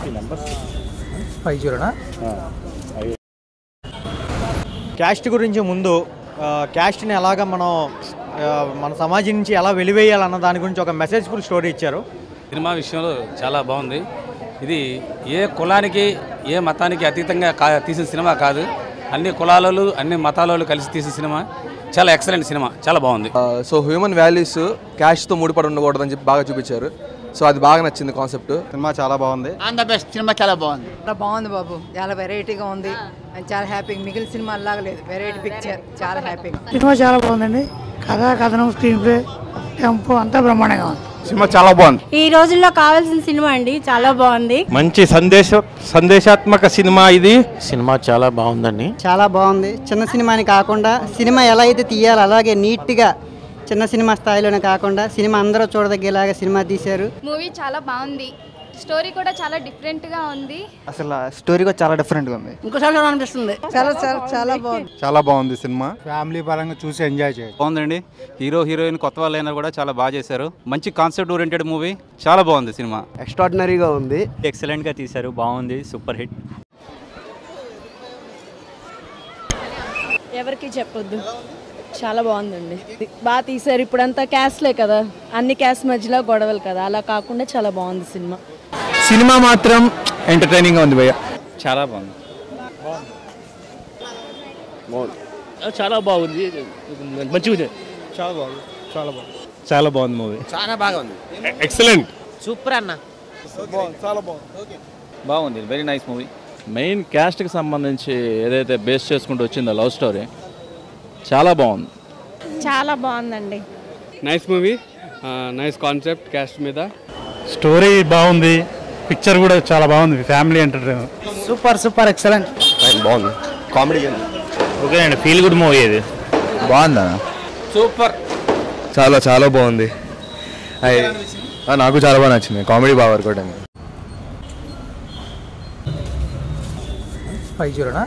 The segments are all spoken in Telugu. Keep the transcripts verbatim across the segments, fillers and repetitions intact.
ఫైవ్ జీరోనా క్యాస్ట్ గురించి ముందు క్యాస్ట్ని ఎలాగ మనం మన సమాజం నుంచి ఎలా వెలివేయాలన్న దాని గురించి ఒక మెసేజ్ఫుల్ స్టోరీ ఇచ్చారు. సినిమా విషయంలో చాలా బాగుంది. ఇది ఏ కులానికి ఏ మతానికి అతీతంగా కా తీసిన సినిమా కాదు. అన్ని కులాలలో అన్ని మతాలలో కలిసి తీసిన సినిమా. చాలా ఎక్సలెంట్ సినిమా, చాలా బాగుంది. సో హ్యూమన్ వాల్యూస్ క్యాష్తో ముడిపడి ఉండకూడదని చెప్పి బాగా చూపించారు. సో అది బాగా నచ్చింది కాన్సెప్ట్. సినిమా చాలా బాగుంది. ఆన్ ద బెస్ట్ సినిమా, చాలా బాగుంది. బాగుంది బాబు, చాలా వెరైటీగా ఉంది. చాలా హ్యాపీ. మిగిలిన సినిమా అలాగా లేదు, వెరైటీ పిక్చర్, చాలా హ్యాపీగా. సినిమా చాలా బాగుందండి. కథ కథనం స్క్రీన్ ప్లే టెంపో అంతా బ్రహ్మాండంగా ఉంది. సినిమా చాలా బాగుంది. ఈ రోజుల్లో కావాల్సిన సినిమా అండి, చాలా బాగుంది. మంచి సందేశ సందేశాత్మక సినిమా ఇది. సినిమా చాలా బాగుందండి. చాలా బాగుంది. చిన్న సినిమాని కాకుండా సినిమా ఎలా అయితే తీయాలి అలాగే నీట్గా చిన్న సినిమా స్థాయిలోనే కాకుండా సినిమా అందరూ చూడదగ్గేలాగా సినిమా తీశారు. మూవీ చాలా బాగుంది. స్టోరీ కూడా చాలా డిఫరెంట్గా ఉంది. అసలు స్టోరీ కూడా చాలా డిఫరెంట్గా ఉంది. ఇంకోసారి అనిపిస్తుంది. చాలా చాలా చాలా బాగుంది. చాలా బాగుంది సినిమా. ఫ్యామిలీ పరంగా చూసి ఎంజాయ్ చేయాలి. బాగుందండి. హీరో హీరోయిన్ కొత్త వాళ్ళైనా కూడా చాలా బాగా చేశారు. మంచి కాన్సెప్ట్ ఓరియంటెడ్ మూవీ, చాలా బాగుంది సినిమా. ఎక్స్ట్రాడినరీగా ఉంది. ఎక్సలెంట్గా తీశారు, బాగుంది, సూపర్ హిట్. ఎవరికి చెప్పొద్దు, చాలా బాగుందండి. బాగా తీశారు. ఇప్పుడంతా క్యాస్ట్లే కదా, అన్ని క్యాస్ట్ మధ్యలో గొడవలు కదా, అలా కాకుండా చాలా బాగుంది సినిమా. సినిమా మాత్రం ఎంటర్టైనింగ్గా ఉంది భయ్య. చాలా బాగుంది. చాలా బాగుంది. మంచిగా చాలా బాగుంది. చాలా బాగుంది. చాలా బాగుంది మూవీ. చాలా బాగా ఉంది. ఎక్సలెంట్. సూపర్ అన్న. చాలా బాగుంది. బాగుంది, వెరీ నైస్ మూవీ. మెయిన్ క్యాస్ట్కి సంబంధించి ఏదైతే బేస్ చేసుకుంటూ వచ్చిందో లవ్ స్టోరీ చాలా బాగుంది. చాలా బాగుందండి. Nice movie, nice concept caste మీద. స్టోరీ బాగుంది, పిక్చర్ కూడా చాలా బాగుంది. Family entertainer. Super super excellent. బాగుంది. కామెడీ ఓకే అండి, ఫీల్ గుడ్ మూవీ ఇది. బాగుందా? సూపర్. చాలా చాలా బాగుంది. నాకు చాలా బాగా నచ్చింది. కామెడీ బాగా వర్కౌట్ అయింది. ఫైవ్ జీరోనా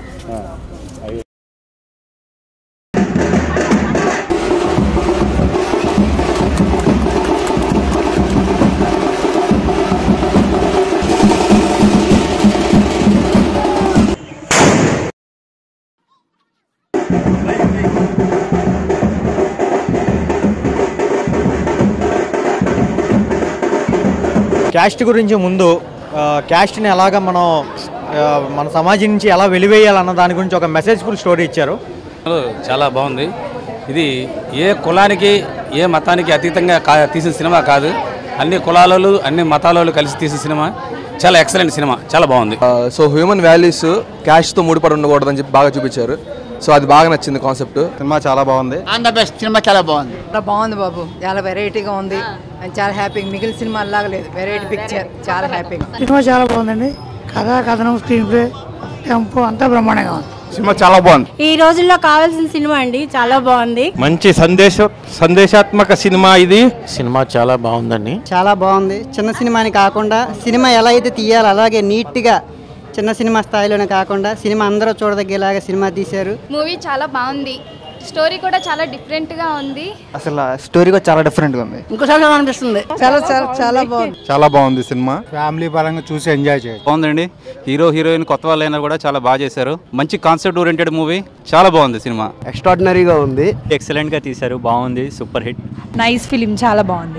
క్యాస్ట్ గురించి ముందు క్యాస్ట్ని ఎలాగ మనం మన సమాజం నుంచి ఎలా వెలివేయాలన్న దాని గురించి ఒక మెసేజ్ఫుల్ స్టోరీ ఇచ్చారు. చాలా బాగుంది. ఇది ఏ కులానికి ఏ మతానికి అతీతంగా కా తీసిన సినిమా కాదు. అన్ని కులాలలో అన్ని మతాలలో కలిసి తీసిన సినిమా. చాలా ఎక్సలెంట్ సినిమా, చాలా బాగుంది. సో హ్యూమన్ వాల్యూస్ క్యాష్తో ముడిపడి ఉండకూడదని చెప్పి బాగా చూపించారు. సో అది బాగా నచ్చింది కాన్సెప్ట్. సినిమా చాలా బాగుంది. ఆన్ ద బెస్ట్ సినిమా, చాలా బాగుంది. బాగుంది బాబు, చాలా వెరైటీగా ఉంది. చాలా హ్యాపీ. మిగిలిన సినిమా అలాగా లేదు, వెరైటీ పిక్చర్, చాలా హ్యాపీగా. సినిమా చాలా బాగుందండి. కథ కథనం స్క్రీన్ ప్లే టెంపో అంతా బ్రహ్మాండంగా ఉంది. సినిమా చాలా బాగుంది. ఈ రోజుల్లో కావాల్సిన సినిమా అండి, చాలా బాగుంది. మంచి సందేశ సందేశాత్మక సినిమా ఇది. సినిమా చాలా బాగుందండి. చాలా బాగుంది. చిన్న సినిమాని కాకుండా సినిమా ఎలా అయితే తీయాలి అలాగే నీట్గా చిన్న సినిమా స్థాయిలోనే కాకుండా సినిమా అందరూ చూడదగ్గేలాగా సినిమా తీశారు. మూవీ చాలా బాగుంది. స్టోరీ కూడా చాలా డిఫరెంట్గా ఉంది. అసలు స్టోరీ కూడా చాలా డిఫరెంట్గా ఉంది. ఇంకోసారి అనిపిస్తుంది. చాలా చాలా చాలా బాగుంది. చాలా బాగుంది సినిమా. ఫ్యామిలీ పరంగా చూసి ఎంజాయ్ చేయాలి. బాగుందండి. హీరో హీరోయిన్ కొత్త వాళ్ళైనా కూడా చాలా బాగా చేశారు. మంచి కాన్సెప్ట్ ఓరియంటెడ్ మూవీ, చాలా బాగుంది సినిమా. ఎక్స్ట్రాడినరీగా ఉంది. ఎక్సలెంట్గా తీశారు, బాగుంది, సూపర్ హిట్. నైస్ ఫిలిం, చాలా బాగుంది.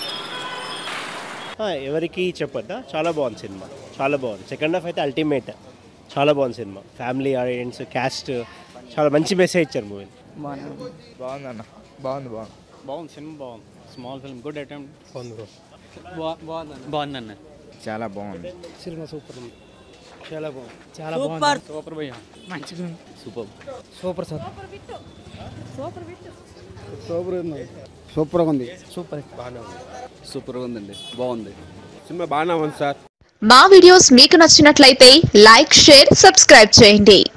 ఎవరికి చెప్పొద్దా, చాలా బాగుంది సినిమా, చాలా బాగుంది. సెకండ్ హాఫ్ అయితే అల్టిమేట్, చాలా బాగుంది సినిమా. ఫ్యామిలీ ఆడియన్స్, క్యాస్ట్ చాలా మంచి మెసేజ్ ఇచ్చారు మూవీ. బాగుంది అన్న, బాగుంది బాగుంది బాగుంది సినిమా, బాగుంది. Small film, good attempt. బాగుందన్న, చాలా బాగుంది సినిమా. సూపర్ ఉంది, చాలా బాగుంది. చాలా సూపర్ సూపర్ భయ్యా, మంచిగా సూపర్ సూపర్ సార్. సూపర్ ఉంది. సూపర్గా ఉంది. సూపర్ బాగానే ఉంది. సూపర్గా ఉందండి, బాగుంది సినిమా. బాగానే ఉంది సార్. మా వీడియోస్ మీకు నచ్చినట్లయితే లైక్, షేర్, సబ్స్క్రైబ్ చేయండి.